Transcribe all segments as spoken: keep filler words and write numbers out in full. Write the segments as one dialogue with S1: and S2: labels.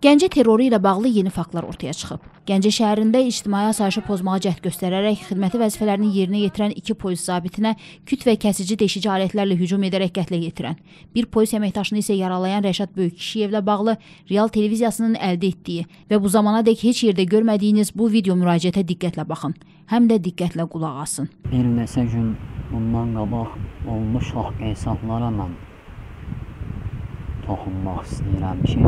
S1: Gəncə terroru ilə bağlı yeni faktlar ortaya çıxıb. Gəncə şəhərində ictimai asayişi pozmağa cəhd göstərərək xidməti vəzifələrini yerinə yetirən iki polis zabitinə küt və kəsici deşici alətlərlə hücum edərək qətlə yetirən, bir polis əməkdaşını isə yaralayan Rəşad Böyükişiyevlə bağlı Real televiziyasının əldə etdiyi və bu zamana dək heç yerdə görmədiyiniz bu video müraciətə diqqətlə baxın, həm də diqqətlə qulaq asın.
S2: Bir neçə gün bundan qabaq olmuş haqq hesablara mən toxunmaq istəyirəm ki,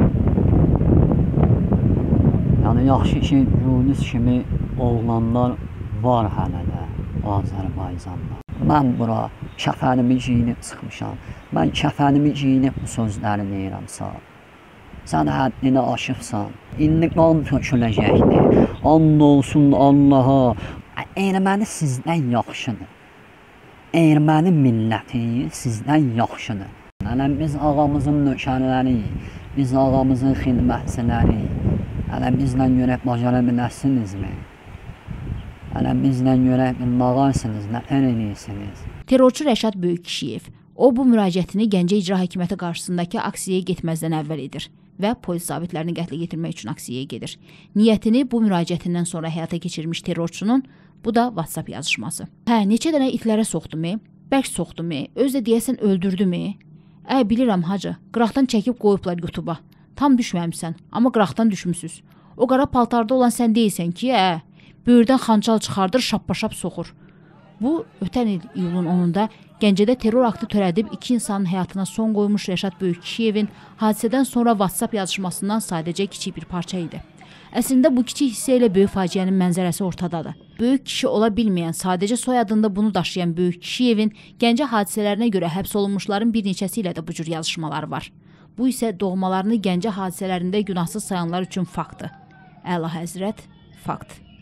S2: yəni yaxşı ki, Yunus kimi oğlanlar var hələ də Azərbaycanda. Mən bura kəfənimi giyinib çıxmışam. Mən kəfənimi giyinib bu sözləri deyirəm sağ. Sən həddini aşıqsan. İndi qan töküləcəkdir. And olsun Allaha. Erməni sizdən yaxşıdır. Erməni milləti sizdən yaxşıdır. Yəni biz ağamızın nökərləriyik. Biz ağamızın xidmətçiləriyik. Hələ bizlə görək bacara bilərsinizmi? Hələ bizlə görək bilmağarsınız, nə eləyirsiniz?
S1: Terrorçu Rəşad Böyükişiyev, o bu müraciətini Gəncə İcra Hakimiyyəti qarşısındakı aksiyaya getməzdən əvvəl edir və polis zabitlərini qətlə yetirmək üçün aksiyaya gedir. Niyyətini bu müraciətindən sonra həyata keçirmiş terrorçunun bu da WhatsApp yazışması. Hə, neçə dənə itlərə soxdumu? Bərk soxdumu? Özü də deyəsən öldürdümü? Ə, bilirəm hacı, qıraqdan çəkib qoyublar YouTube'a. Tam düşməmişsən, amma qıraqdan düşmüsüz. O qara paltarda olan sən deyilsən ki, ə, böyürdən xançal çıxardır, şappa-şap soxur. Bu, ötən il iyulun onunda Gəncədə terror aktı törədib iki insanın həyatına son qoymuş Rəşad Böyükişiyevin hadisədən sonra WhatsApp yazışmasından sadəcə kiçik bir parça idi. Əslində bu kiçik hissə ilə böyük faciənin mənzərəsi ortadadır. Böyük kişi ola bilməyən, sadəcə soyadında bunu daşıyan Böyükişiyevin Gəncə hadisələrinə görə həbs olunmuşların bir neçəsi ilə də bu cür yazışmaları var. Bu isə doğmalarını Gəncə hadisələrində günahsız sayanlar üçün faktdır. Əla həzrət, fakt.